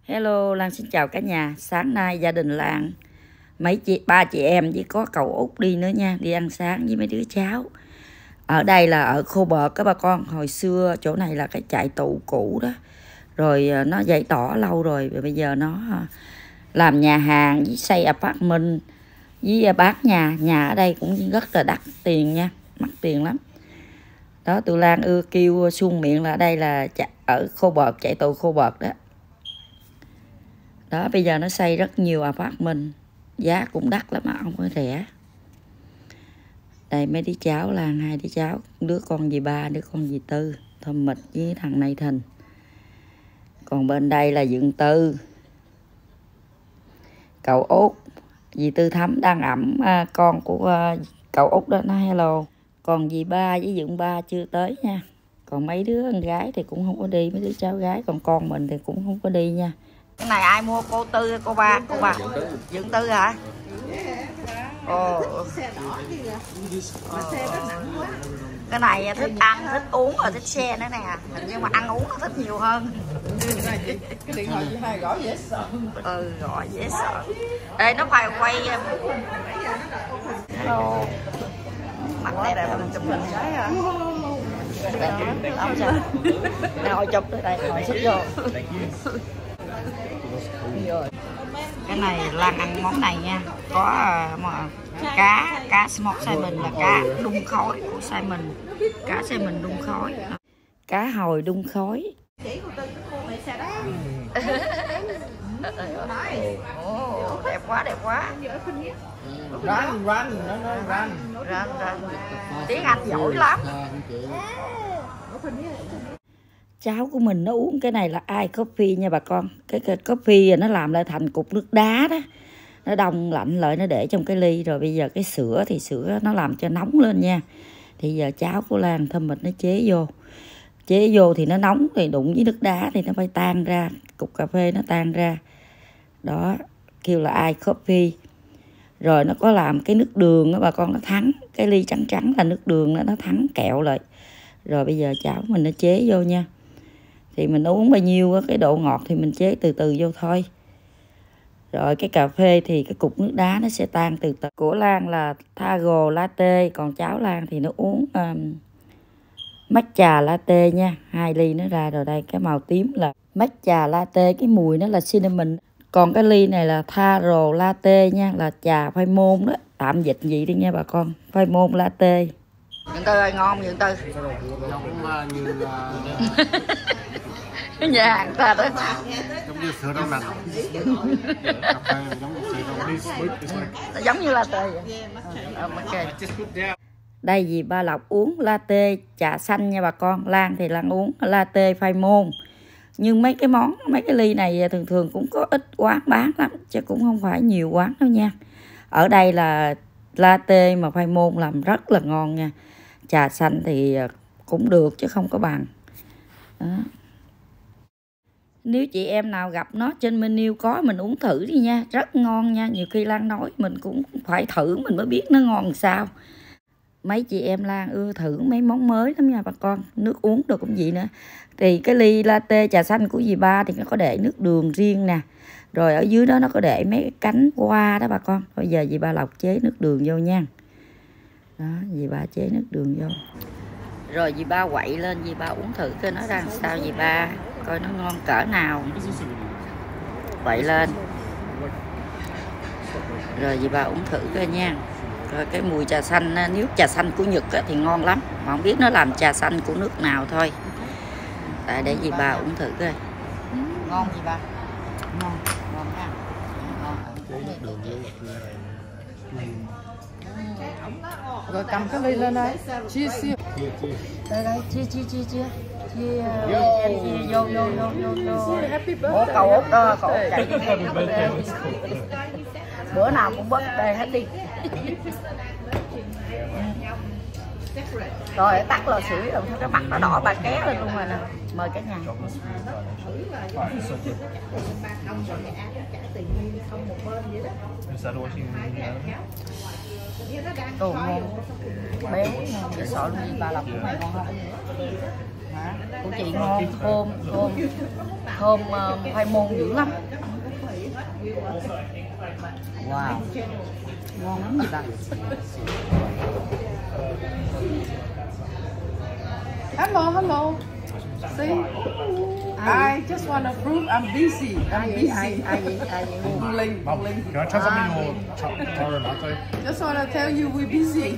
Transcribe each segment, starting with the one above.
Hello, Lan xin chào cả nhà. Sáng nay gia đình Lan ba chị em với có cậu út đi nữa nha, đi ăn sáng với mấy đứa cháu. Ở đây là ở Khô Bợt các bà con. Hồi xưa chỗ này là cái trại tù cũ đó. Rồi nó giải tỏa lâu rồi, bây giờ nó làm nhà hàng với xây apartment với bán nhà ở đây cũng rất là đắt tiền nha, mắc tiền lắm. Đó, tụi Lan ưa kêu suông miệng là đây là ở Khô Bợt, trại tù Khô Bợt đó. Đó, bây giờ nó xây rất nhiều apartment, giá cũng đắt lắm mà không có rẻ. Đây mấy đứa cháu là hai đứa cháu, đứa con dì Ba, đứa con dì Tư, Thơm Mịch với thằng Này Thìn. Còn bên đây là Dượng Tư, cậu út, dì Tư Thắm đang ẵm con của cậu út đó, nó hello. Còn dì Ba với Dượng Ba chưa tới nha. Còn mấy đứa con gái thì cũng không có đi, mấy đứa cháu gái, còn con mình thì cũng không có đi nha. Cái này ai mua, cô Tư, cô Ba? Dượng Tư hả? Ồ. Cái này thích ăn, thích uống và thích xe nữa nè. Nhưng mà ăn uống nó thích nhiều hơn. Cái điện thoại chị hai gõ dễ sợ. Ừ, gọi dễ sợ. Đây nó phải quay. Hello. Mặt đẹp mình chụp hình cái hả? Làm sao? Nào chụp tới đây, ngồi xích vô. Cái này Lan ăn món này nha, có mà cá smoked salmon là cá đun khói của salmon, cá salmon đun khói, cá hồi đun khói. Đẹp quá, đẹp quá. Run. Tiếng Anh giỏi lắm. Cháu của mình nó uống cái này là iCoffee nha bà con. Cái coffee nó làm lại thành cục nước đá đó. Nó đông lạnh lại, nó để trong cái ly. Rồi bây giờ cái sữa thì sữa nó làm cho nóng lên nha. Thì giờ cháu của Lan Thơm Mịch nó chế vô. Chế vô thì nó nóng, thì đụng với nước đá thì nó phải tan ra. Cục cà phê nó tan ra. Đó, kêu là iCoffee. Rồi nó có làm cái nước đường đó bà con, nó thắng. Cái ly trắng là nước đường đó, nó thắng kẹo lại. Rồi bây giờ cháu mình nó chế vô nha. Thì mình uống bao nhiêu cái độ ngọt thì mình chế từ từ vô thôi. Rồi cái cà phê thì cái cục nước đá nó sẽ tan từ từ. Của Lan là Tharo latte, còn cháu Lan thì nó uống matcha latte nha. 2 ly nó ra rồi đây, cái màu tím là matcha latte, cái mùi nó là cinnamon. Còn cái ly này là Tharo latte nha, là trà phai môn đó. Tạm dịch gì đi nha bà con, phai môn latte. Dượng Tư ơi, ngon không Dượng Tư? Nhà hàng ta đó. Giống như sữa đậu nành. Giống như latte vậy. Okay. Đây dì Ba Lộc uống latte trà xanh nha bà con. Lan thì Lan uống latte phai môn. Nhưng mấy cái ly này thường cũng có ít quán bán lắm, chứ cũng không phải nhiều quán đâu nha. Ở đây là latte mà phai môn làm rất là ngon nha. Trà xanh thì cũng được chứ không có bằng. Đó. Nếu chị em nào gặp nó trên menu có, mình uống thử đi nha, rất ngon nha. Nhiều khi Lan nói mình cũng phải thử mình mới biết nó ngon làm sao. Mấy chị em Lan ưa thử mấy món mới lắm nha bà con. Nước uống được cũng vậy nữa. Thì cái ly latte trà xanh của dì Ba thì nó có để nước đường riêng nè. Rồi ở dưới đó nó có để mấy cái cánh hoa đó bà con. Bây giờ dì Ba Lộc chế nước đường vô nha. Đó, dì Ba chế nước đường vô. Rồi dì Ba quậy lên, dì Ba uống thử coi nó ra sao dì Ba, coi nó ngon cỡ nào. Quậy lên. Rồi dì Ba uống thử coi nha. Rồi cái mùi trà xanh, nếu trà xanh của Nhật thì ngon lắm. Mà không biết nó làm trà xanh của nước nào thôi. Tại để dì Ba uống thử coi. Ngon dì Ba? Ngon ha. Rồi cầm cái ly lên đây. Chia. Đây, chia. Vô. Bố cậu út đó, cậu út chạy đi. Bữa nào cũng birthday hết đi. Rồi tắt lò sưởi rồi, cái mặt nó đỏ bà ké lên luôn rồi nè. Mời cả nhà. Đồ ngon, béo ngon, dễ sợ luôn. Bà Lộc của mày ngon không? Hả? Của chị ngon, thơm. Thơm khoai môn dữ lắm. Wow, ngon lắm người ta. Hello. See? I just want to prove I'm busy. I'm busy. Ai vậy? Linh. 그냥 찬사민으로 저를 맞아요. Just want to tell you we're busy.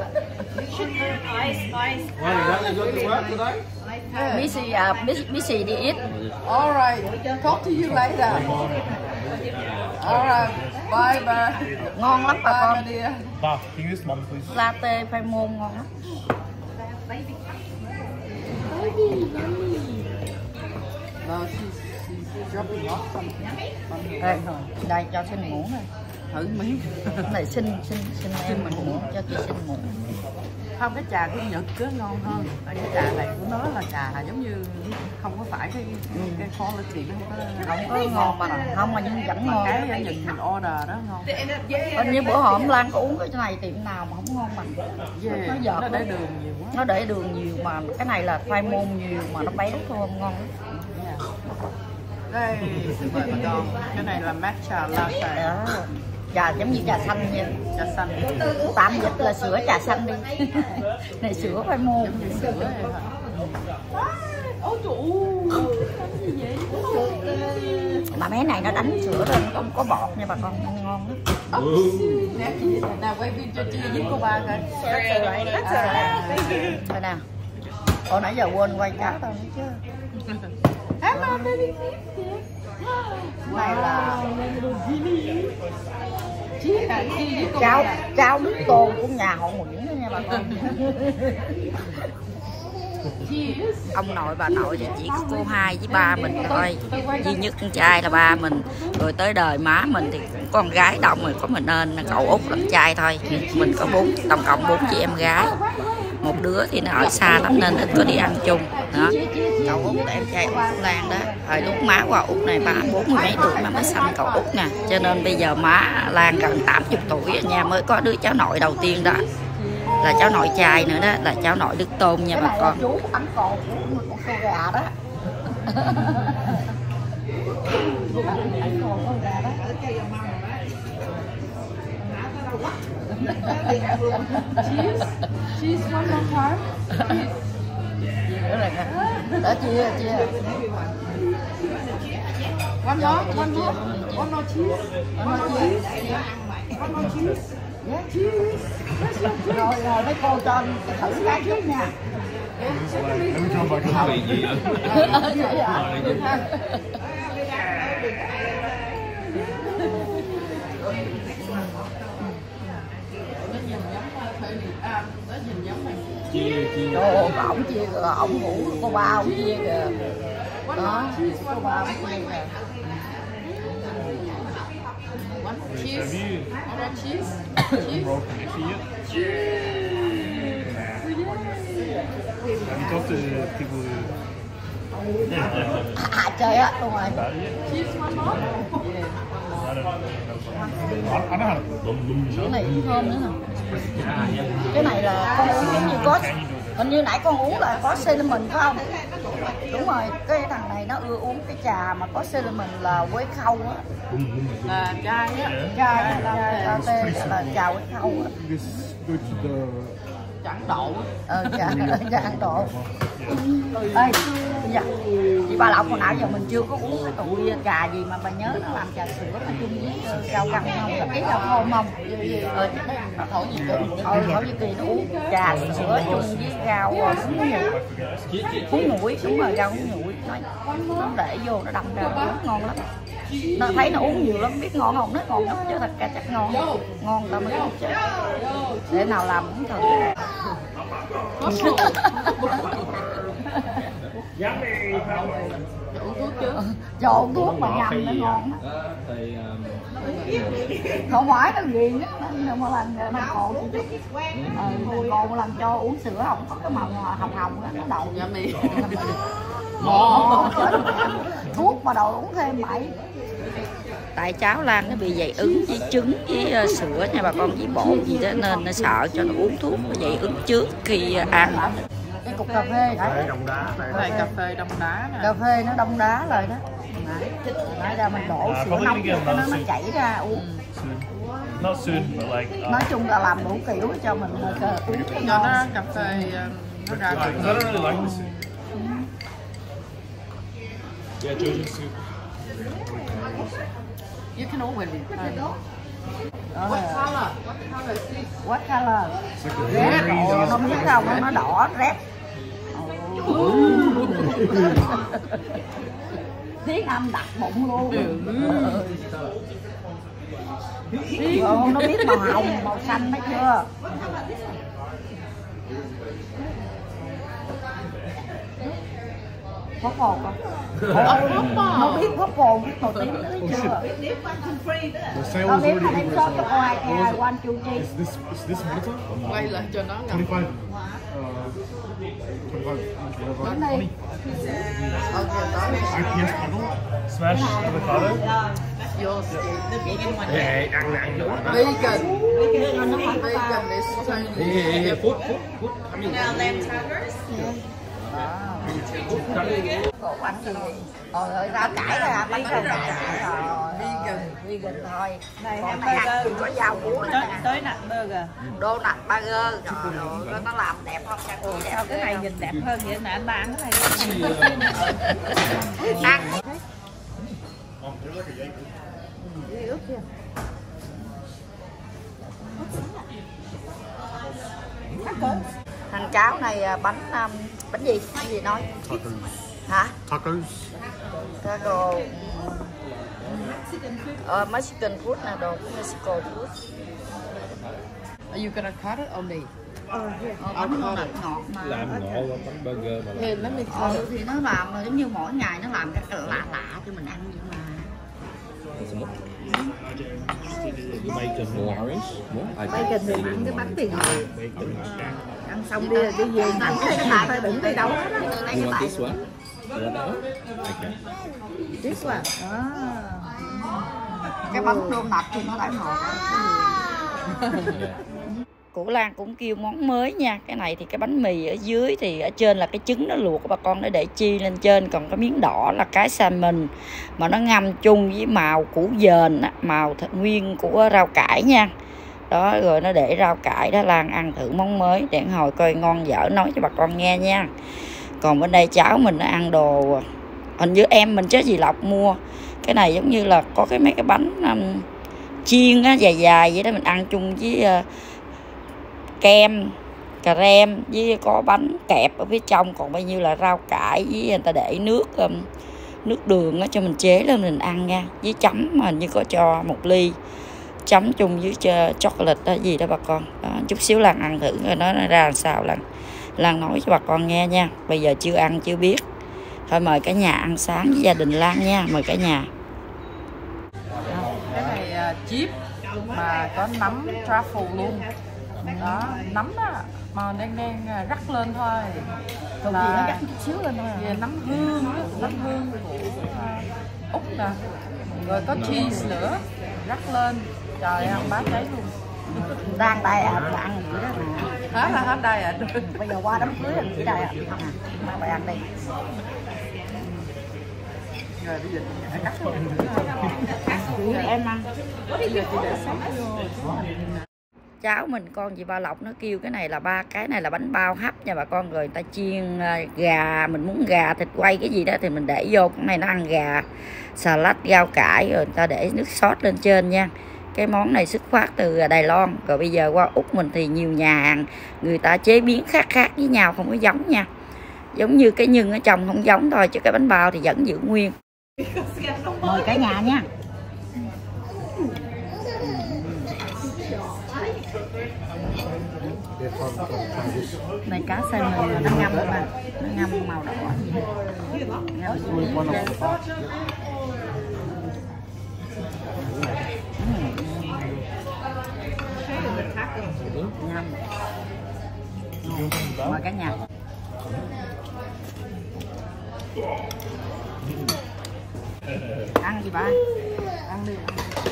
Busy đi ít. All right. Talk to you later. All right. Bye. Ngon lắm bà con. Bye, dear. 나 English mom please. Latte khoai môn ngon lắm. No, she's dropping off something. Đây cho xin muỗng này. Thử miếng. Cái này xin em mình muỗng cho chị xin muỗng. Không, cái trà của Nhật cứ ngon hơn. Cái trà này của nó là trà giống như không có phải cái quality nó Không có ngon mà không mà nhưng vẫn ngon. Cái Nhật mình order đó ngon. Hình như bữa hổm Lan có uống cái này tiệm nào mà không ngon bằng. Nó giọt nó để đường nhiều quá. Nó để đường nhiều mà cái này là khoai môn nhiều mà nó béo thơm ngon lắm. Đây, mời bà con. Cái này là matcha latte. Đó. Trà giống như trà xanh nha. Trà xanh. Tạm dịch là sữa trà xanh đi. Này sữa khoai môn. Giống như sữa này hả? Ôi trời ơi. Mà mấy này nó đánh sữa lên không có bọt nha bà con, ngon lắm. Nào quay phim cho Chia với cô ba coi. Đây nào. Ồ nãy giờ quên quay cá tao nữa chứ. Hello baby. Này là cháu cháo nước tô của nhà họ Nguyễn đó nha bà con. Ông nội bà nội thì chỉ có cô hai với ba mình thôi, duy nhất con trai là ba mình, rồi tới đời má mình thì cũng con gái đông rồi, có mình nên cậu út làm trai thôi. Mình có tổng cộng 4 chị em gái, một đứa thì nó ở xa lắm nên ít có đi ăn chung đó. Cậu út là em trai Út Lan đó, hồi lúc má qua Út này ba 40 mấy tuổi mà mới sanh cậu Út nè, cho nên bây giờ má Lan gần 80 tuổi ở nhà mới có đứa cháu nội đầu tiên đó, là cháu nội trai nữa đó, là cháu nội Đức Tôn nha bà con. Chú ấm cột của con gà đó. Cheese one more time. Đó chia. One more cheese. Yeah, cheese. Rồi mấy cô cho thử cái trước nha. Em cho bà cái vị gì ạ? Trời, ổng chia kìa, ổng ngủ cô ba ổng chia kìa. Đó, cô ba ổng chia kìa. Cheese. Trời á, đúng rồi. Cái này cũng thơm nữa nè. Cái này là con uống giống như có, hình như nãy con uống là có cinnamon phải không? Đúng rồi, cái thằng này nó ưa uống cái trà mà có cinnamon là quế khâu á. Là chai á. Chai là trà quế khâu á. Chẳng độ. Trà ăn độ. Ê, dạ. Chị Ba Lộc hồi nãy giờ mình chưa có uống cái tụi trà gì mà bà nhớ nó làm trà sữa mà chung với rau căn không? Là cái rau thơm không? Thổ Nhĩ Kỳ nó uống trà sữa chung với rau húng nguội, đúng rồi, rau húng nguội. Nó để vô nó đâm ra uống ngon lắm. Nó thấy nó uống nhiều lắm, biết ngon không? Nó ngon lắm chứ thật ra chắc ngon. Ngon tao mới uống chứ. Để nào làm cũng thử. Cho uống thuốc mà nhầm nó ngon á. Không phải nó ghiền á, nên một lần nó cồn chút. Cồn một lần cho uống sữa không có cái màu hồng hồng á, nó đầu Dạ mì. thuốc mà đòi uống thêm mày. Tại cháu Lan nó bị dị ứng với trứng với sữa nha bà con, với bột gì đó nên nó sợ cho nó uống thuốc nó dị ứng trước khi ăn. Cái cục cà phê Đấy, đồng đá Cái này cà phê đông đá nè. cà phê nó đông đá rồi đó. Nãy ra mình đổ sữa nóng cho nó chảy ra uống. Not soon, but like. Nói chung là làm đủ kiểu cho mình uống Cho nó cà phê nó ra Because I don't really like the soup. Yeah, Georgian soup. You can always What color? What color? It's like a Red. very Nó biết không? Nó đỏ red. Tiếng Anh đặt bụng luôn. Nó biết màu hồng, màu xanh thấy chưa? Phốt hồn không? Nó biết phốt hồn, biết màu tím thấy chưa? The sale Nó is biết already mà em over. sót cho ai, I want you to. Is this monitor? Quay lại cho nó ngầm. 25. 25. Đến đi. IPS panel. Smash avocado. Yours. Ê, ăn nè, ăn nữa. Vegan. Vegan is totally. Phút. Cổ ăn gì? Rồi rau cải thôi à, bánh rau cải rồi. Vegan thôi. Còn này ăn thì có rau muống nữa nè. Tới nặng burger. Donut burger. Trời ơi, nó làm đẹp không? Sao cái này nhìn đẹp hơn vậy nè, anh ba ăn cái này. Ăn. Thằng cháu này bánh gì? Bánh gì nói? Tacos. Hả? Tacos. Taco. Mexican food nè, đồ của Mexico food. Are you gonna cut it or me? Bánh ngọt ngọt mà. Làm ngộ qua bánh burger mà Hey, let me cut it. Thì nó làm giống như mỗi ngày nó làm cái lạ lạ cho mình ăn vậy mà. cái bacon more orange. Bacon thì ăn cái bánh gì rồi. Ăn xong đi là đi về ăn cái phải đừng đi đâu hết á. You want this one? You want that one? Okay. This one. Cái bánh donut thì nó đã ngọt. Của Lan cũng kêu món mới nha. Cái này thì cái bánh mì ở dưới thì ở trên là cái trứng nó luộc của bà con để chi lên trên. Còn cái miếng đỏ là cái salmon mà nó ngâm chung với màu củ dền, màu nguyên của rau cải nha. Đó, rồi nó để rau cải đó. Lan ăn thử món mới để hồi coi ngon dở nói cho bà con nghe nha. Còn bên đây cháu mình nó ăn đồ, hình như em mình chứ gì Lộc mua cái này giống như là có mấy cái bánh chiên á, dài dài vậy đó, mình ăn chung với kem cà rem với có bánh kẹp ở phía trong, còn bao nhiêu là rau cải với người ta để nước đường á cho mình chế lên mình ăn nha, với chấm mà hình như có cho 1 ly chấm chung với chocolate đó gì đó bà con. Đó, chút xíu Lan ăn thử rồi nó ra làm sao Lan nói cho bà con nghe nha. Bây giờ chưa ăn chưa biết. Thôi mời cả nhà ăn sáng với gia đình Lan nha, mời cả nhà. Cái này chip mà có nấm truffle luôn. Đó, nấm á màu đen rắc lên thôi. Còn gì nó rắc chút xíu lên thôi. Về nấm hương của Úc nè. Rồi có cheese nữa rắc lên. Trời ăn bát đấy luôn. Đang đây là ăn gì đó mà. Hết là hết đây ạ. Bây giờ qua đám cưới làm gì đây ạ? Mà phải ăn đi. Rồi bây giờ chị cắt luôn. Em ăn. Bây giờ chị để sốt vô. Cháu mình con chị Ba Lộc nó kêu cái này là cái này là bánh bao hấp nha bà con. Rồi người ta chiên gà, mình muốn gà thịt quay cái gì đó thì mình để vô. Cái này nó ăn gà salad rau cải rồi người ta để nước sốt lên trên nha. Cái món này xuất phát từ Đài Loan. Rồi bây giờ qua Úc mình thì nhiều nhà hàng người ta chế biến khác với nhau, không có giống nha. Giống như cái nhân ở trong không giống thôi, chứ cái bánh bao thì vẫn giữ nguyên. Mời cả nhà nha. Này cá salmon nó ngâm mà, nó ngâm màu đỏ. Mời cả nhà. Ăn gì ba? Ăn đi.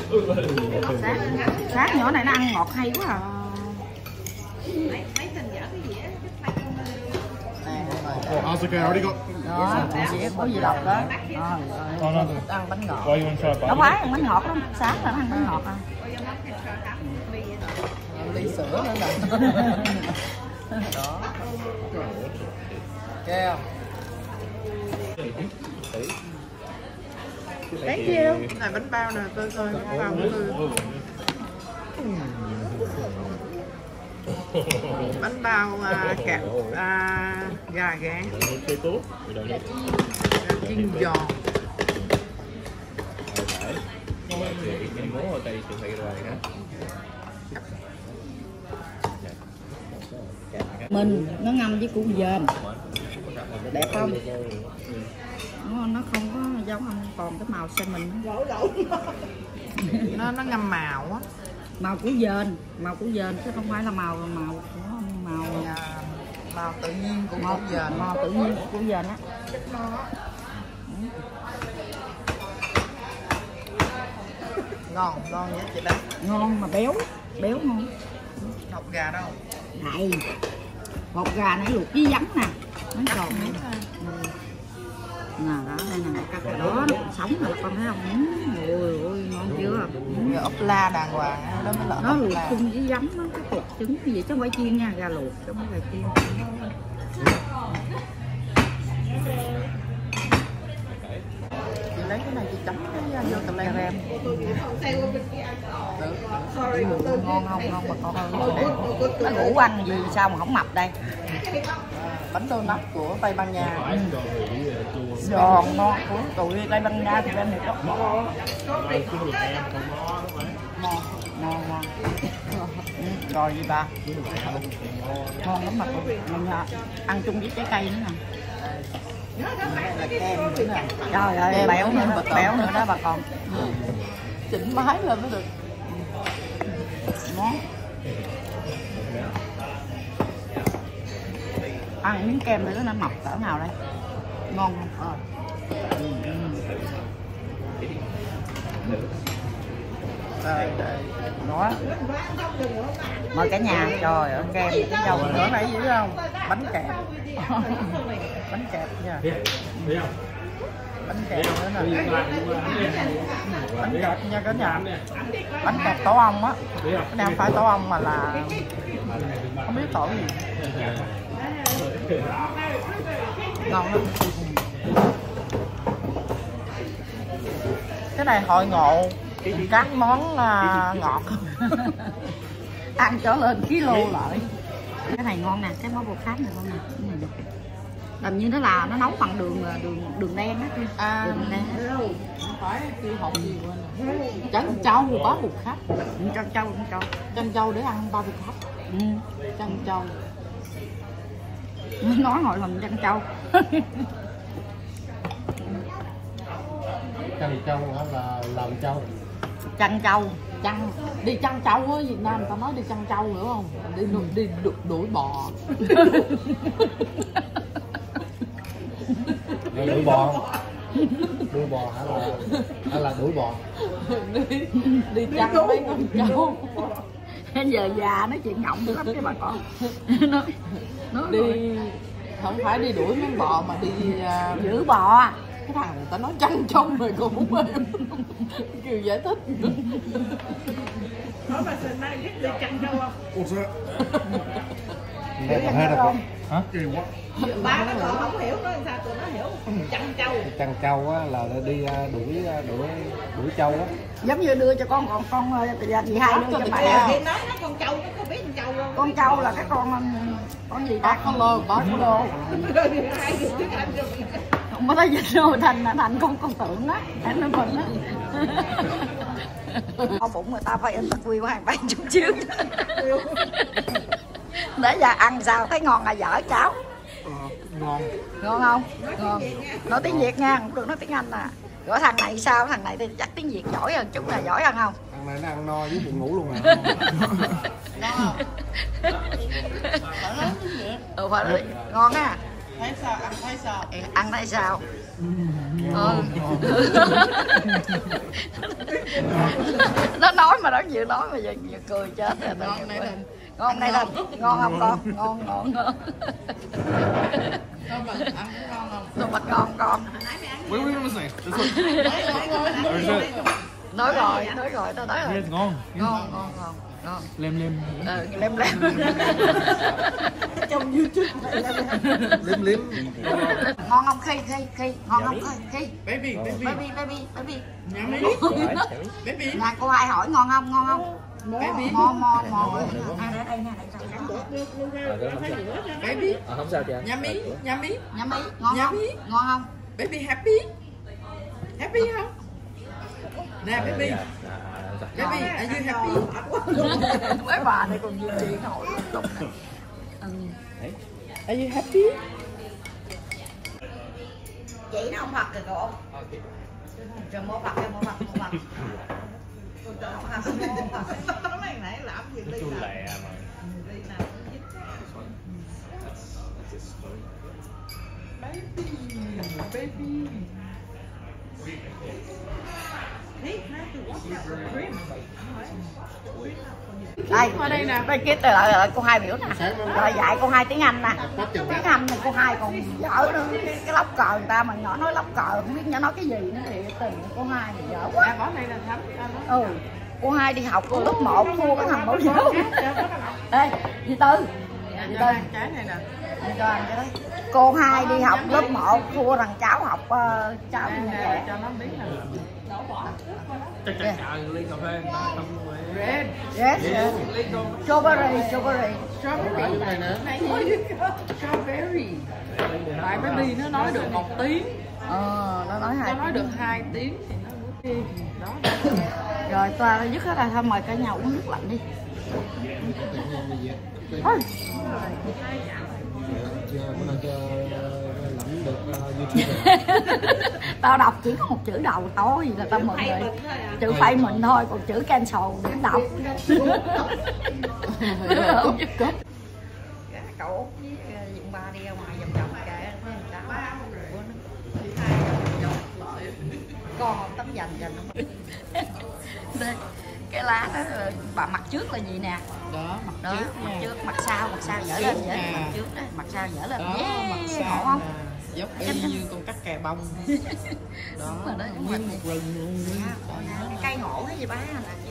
Sáng nhỏ này nó ăn ngọt hay quá à. Oh, that's okay. I already got. Đó, dĩa của Di Lộc đó. Oh, no. Ăn bánh ngọt. Why you want to try Nó butter? phải ăn bánh ngọt lắm, sáng là nó ăn bánh ngọt à. Ly sữa nữa nè. Đó. Keo. Thank you. Này bánh bao nè, tôi coi bánh bao của tôi. Bánh bao kẹp gà ghẹ chiên giòn. Mình nó ngâm với củ dền đẹp không? Nó không có giống không, còn cái màu xanh mình Nó ngâm màu á, màu củ dền chứ không phải là màu màu tự nhiên của củ dền. màu tự nhiên của củ dền á. Ngon vậy chị đấy. Ngon mà béo ngon. Hột gà đâu? Này, hột gà này luộc với giấm nè, nó tròn nè. Nè đó, đây nè, cắt cái đó sống rồi con thấy không? Ôi ôi ngon chưa? Gà ốp la đàng hoàng đó mới là Nó ốp luộc la. chung với giấm nó cái cục trứng như vậy chứ không phải chiên nha, gà luộc chứ không phải gà chiên. Chị lấy cái này chị chấm cái vô tầm len em. Ngon không bà con ơi. Nó ngủ ăn gì sao mà không mập đây? Bánh donut của Tây Ban Nha. Giòn ngon của tụi Tây Ban Nha thì bên này có ngon. Rồi gì bà? Ngon lắm mà con. Mình ăn chung với trái cây nữa nè. Là kem nữa nè. Trời ơi, béo nữa đó bà con. Chỉnh mái lên mới được. Ngon. Ăn miếng kem nữa nó mập cỡ nào đây? Ngon không? Đây. Đó. Mời cả nhà. Trời ơi, kem cái dầu Nữa nữa. nãy dữ không? Bánh kẹp. Bánh kẹp nha. Bánh kẹp nữa nè. Bánh kẹp nha cả nhà. Bánh kẹp tổ ong á. Cái này không phải tổ ong mà là không biết tổ gì. Ngon lắm. Cái này hội ngộ các món ngọt. Ăn trở lên kilo lợi. Cái này ngon nè, cái món bột khát này ngon nè. Làm như nó nấu bằng đường đen á. Đường đen. Không phải tiêu hột gì quên rồi. Trân châu có bột khách. Trân châu để ăn bao bột khách. Trân châu. Nói hồi làm trân châu. Trân châu là làm châu. Trân châu. Đi chăn trâu á, Việt Nam người ta nói đi chăn trâu hiểu không? Đi đuổi bò. Đuổi bò. Đuổi bò hay là đuổi bò? Đi chăn mấy con trâu. Bây giờ già nói chuyện ngọng lắm cái bà con. Nói Đi không phải đi đuổi mấy bò mà đi giữ bò. cái thằng người ta nói chăn trâu rồi còn muốn em kêu giải thích. Nói bà Sơn nay biết đi chăn trâu không? What's that? Never heard of it. Hả? What? Ba nó còn không hiểu nó sao tụi nó hiểu chăn trâu. Chăn trâu á là đi đuổi trâu á. Giống như đưa cho con chị hai đưa cho mẹ. Thì nói nó con trâu nó có biết con trâu đâu. Con trâu là cái con gì ta? Con lô bó lô. Hai người biết ăn rồi. Không có thấy dịch đâu thành con tượng á, thành nó mình á. Đau bụng người ta phải in tắc quy qua 70 chiếc. Để giờ ăn sao thấy ngon là dở cháo. Ngon. Ngon không? Ngon. Nói tiếng Việt nha, không được nói tiếng Anh nè. Rồi thằng này sao? Thằng này thì chắc tiếng Việt giỏi hơn chút là giỏi hơn không? Thằng này nó ăn no với buồn ngủ luôn à. Phải nói ngon á. Thấy sao? Ăn thấy sao? Ăn thấy sao? Nó nói mà nó vừa nói mà giờ cười chết rồi. Ngon này Ngon đây là ngon không con? Ngon ngon ngon. Đồ bạch ngon con. Nói rồi tao nói rồi. Ngon. Ngon. Lem. Lem. Trong YouTube Liếm. Ngon không khi ngon không khi. baby Nè cô Hai hỏi ngon không? baby Ngon. Đây nha, baby Không sao chị. yummy ngon không? Ngon không? baby happy không nè baby baby are you happy Mấy bà này còn duy trì nổi liên tục nè. are you happy Chị nó không Phật kìa cậu. Rồi mua Phật. nãy làm gì đi Chu lẹ mà. baby Đây, đây kia lại cô Hai biểu nè. Rồi dạy cô Hai tiếng Anh nè. Tiếng Anh thì cô Hai còn dở nữa. Cái lóc cờ người ta mà nhỏ nói lóc cờ không biết nhỏ nói cái gì nữa thì tình cô Hai thì dở quá. bỏ đây là thấm Cô Hai đi học lớp 1 thua cái thằng mẫu giáo. Ê, dì Tư. cái này nè Cho anh cái đấy. Cô Hai đi học lớp 1 thua thằng cháu học cháu như vậy. cho nó biết là Chắc ly cà phê không red Yes. Strawberry. strawberry này nữa strawberry tại baby nó nói được 1 tiếng Nó nói 2 nó nói được 2 tiếng thì nó mới đó rồi ta dứt hết rồi, thôi mời cả nhà uống nước lạnh đi. Thôi. Tao đọc chỉ có một chữ đầu thôi là tao mừng rồi. Chữ phây mình thôi, còn chữ cancel đừng đọc. Cậu với Dượng Ba đi ra ngoài vòng kệ thấy con không tấm dành đây cái lá đó bà mặt trước là gì nè đó đó mặt trước mặt sau dở lên mặt trước đó mặt sau dở lên đó mặt sau ngộ không giống y như con cắt kè bông đó nguyên một rừng luôn cây ngộ hay gì bá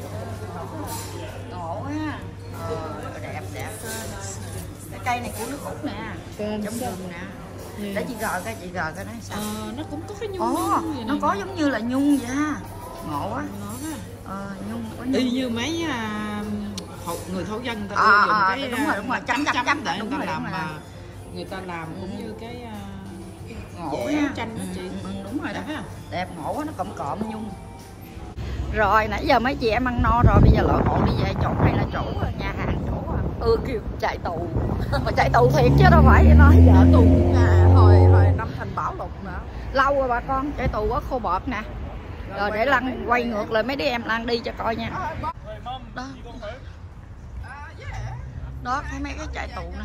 ngộ á đẹp cái cây này của nước Úc nè trong rừng nè để chị gờ cái nói sao nó cũng có cái nhung nó có giống như là nhung vậy ha ngộ á nhung có nhung y như mấy người thổ dân ta dùng cái đúng rồi chấm để người ta làm mà người ta làm cũng như cái ngộ á chanh đó chị đúng rồi đó đẹp ngộ quá nó cộm nhung. Rồi nãy giờ mấy chị em ăn no rồi, bây giờ lỡ hộ đi về chỗ này là chỗ nhà hàng chỗ kêu chạy tù mà chạy tù thiệt chứ đâu phải vậy nói vợ tù hồi năm Thành Bảo Lục nữa lâu rồi bà con chạy tù ở Khô Bọt nè. Rồi để Lăng quay ngược lại mấy đứa em Lăng đi cho coi nha. Đó thấy mấy cái chạy tù nè.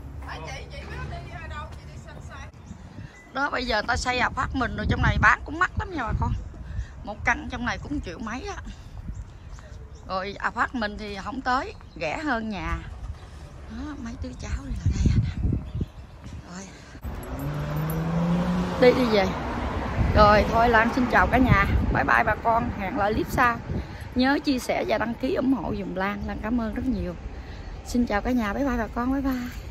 Đó bây giờ ta xây apartment rồi trong này bán cũng mắc lắm nha bà con. Một căn trong này cũng 1 triệu mấy á. Rồi apartment thì không tới, rẻ hơn nhà. Đó, mấy đứa cháu đi là đây rồi. Đi về. Rồi thôi Lan xin chào cả nhà. Bye bye bà con, hẹn lại clip sau. Nhớ chia sẻ và đăng ký ủng hộ giùm Lan. Lan cảm ơn rất nhiều. Xin chào cả nhà, bye bye bà con, bye bye.